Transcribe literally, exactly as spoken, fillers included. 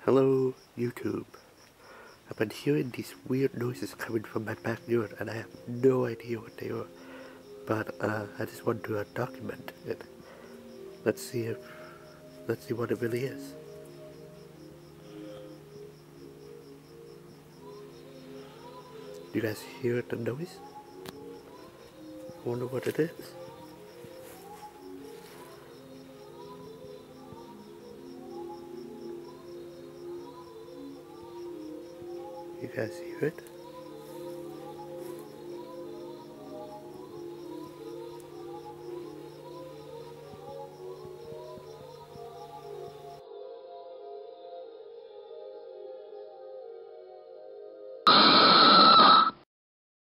Hello, YouTube. I've been hearing these weird noises coming from my backyard and I have no idea what they are. But uh, I just want to uh, document it. Let's see if, let's see what it really is. You guys hear the noise? I wonder what it is. You guys hear it?